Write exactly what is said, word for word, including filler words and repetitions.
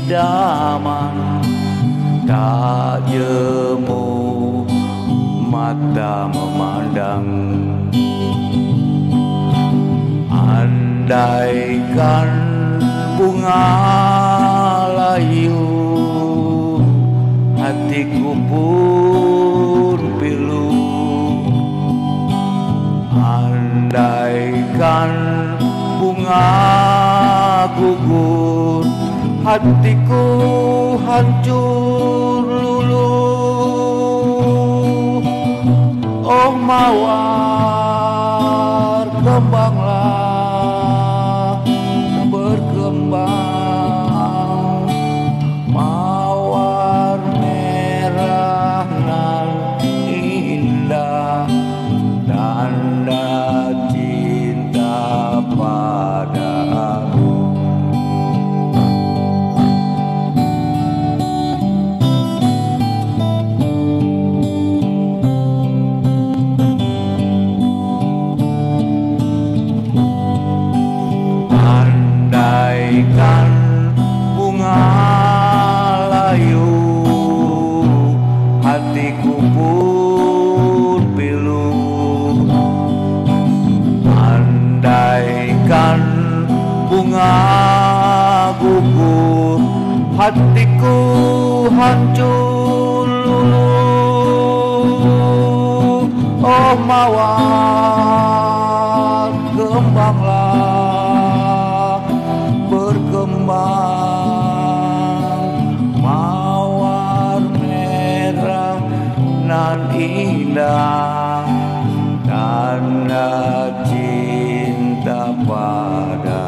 idaman tak jemu mata memandang. Andaikan bunga layu hatiku pun pilu. Andaikan bunga gugur hatiku hancur lulu. Oh mawar kembanglah berkembang, mawar merah nan indah, tanda cinta padamu. Andaikan bunga layu hatiku pun pilu. Andaikan bunga gugur hatiku hancur lulu. Oh mawar kembanglah berkembang, mawar merah nan indah, tanda cinta pada